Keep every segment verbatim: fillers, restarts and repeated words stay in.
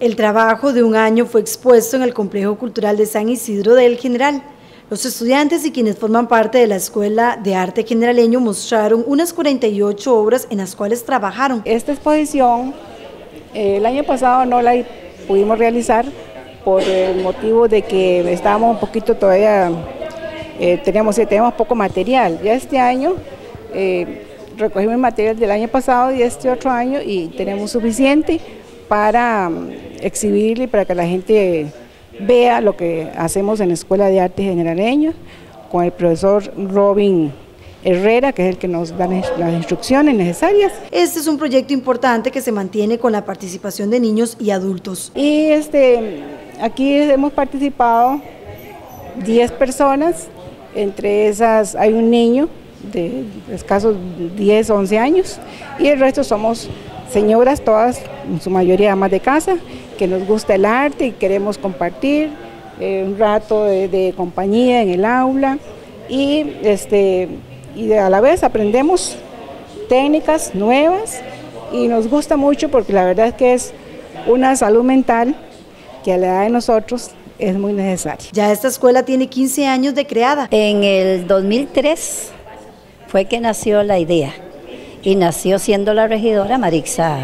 El trabajo de un año fue expuesto en el Complejo Cultural de San Isidro del General. Los estudiantes y quienes forman parte de la Escuela de Arte Generaleño mostraron unas cuarenta y ocho obras en las cuales trabajaron. Esta exposición eh, el año pasado no la pudimos realizar por el motivo de que estábamos un poquito todavía, eh, teníamos, teníamos poco material. Ya este año eh, recogimos el material del año pasado y este otro año y tenemos suficiente para um, exhibirle y para que la gente vea lo que hacemos en la Escuela de Arte Generaleño con el profesor Robin Herrera, que es el que nos da las instrucciones necesarias. Este es un proyecto importante que se mantiene con la participación de niños y adultos. Y este, aquí hemos participado diez personas, entre esas hay un niño de escasos diez, once años y el resto somos señoras, todas, en su mayoría amas de casa, que nos gusta el arte y queremos compartir eh, un rato de, de compañía en el aula y, este, y a la vez aprendemos técnicas nuevas y nos gusta mucho porque la verdad es que es una salud mental que a la edad de nosotros es muy necesaria. Ya esta escuela tiene quince años de creada. En el dos mil tres fue que nació la idea y nació siendo la regidora Marixa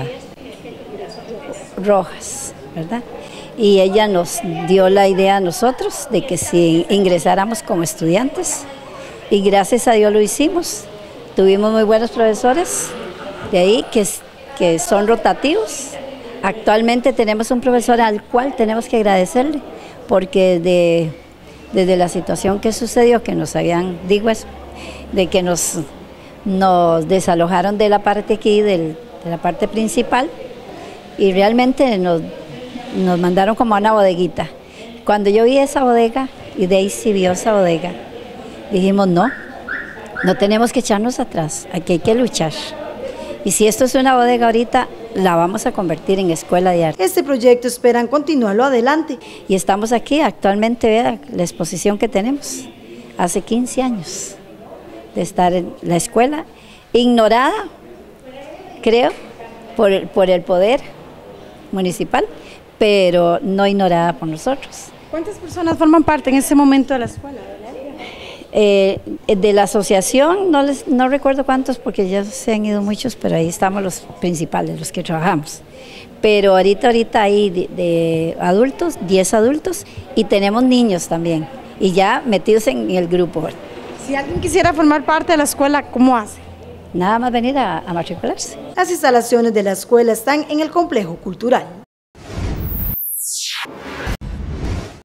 Rojas, ¿verdad? Y ella nos dio la idea a nosotros de que si ingresáramos como estudiantes y gracias a Dios lo hicimos. Tuvimos muy buenos profesores de ahí que, que son rotativos. Actualmente tenemos un profesor al cual tenemos que agradecerle porque de, desde la situación que sucedió, que nos habían, digo eso, de que nos, nos desalojaron de la parte aquí, del, de la parte principal, y realmente nos, nos mandaron como a una bodeguita. Cuando yo vi esa bodega, y Daisy vio esa bodega, dijimos no, no tenemos que echarnos atrás, aquí hay que luchar. Y si esto es una bodega ahorita, la vamos a convertir en escuela de arte. Este proyecto esperan continuarlo adelante. Y estamos aquí, actualmente, vea la exposición que tenemos, hace quince años de estar en la escuela, ignorada, creo, por el, por el poder municipal, pero no ignorada por nosotros. ¿Cuántas personas forman parte en este momento de la escuela? Eh, de la asociación, no, les, no recuerdo cuántos porque ya se han ido muchos, pero ahí estamos los principales, los que trabajamos. Pero ahorita, ahorita hay de, de adultos, diez adultos, y tenemos niños también, y ya metidos en el grupo. Si alguien quisiera formar parte de la escuela, ¿cómo hace? Nada más venir a, a matricularse. Las instalaciones de la escuela están en el Complejo Cultural.